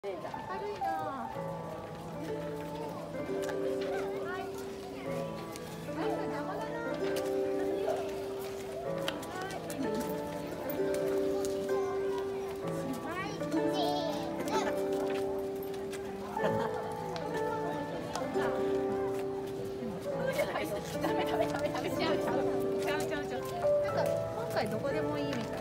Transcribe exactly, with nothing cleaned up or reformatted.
明るいな。はい。はい、邪魔だな。ダメダメダメダメ。ちゃうちゃうちゃうちゃうちゃう。なんか今回どこでもいいみたい。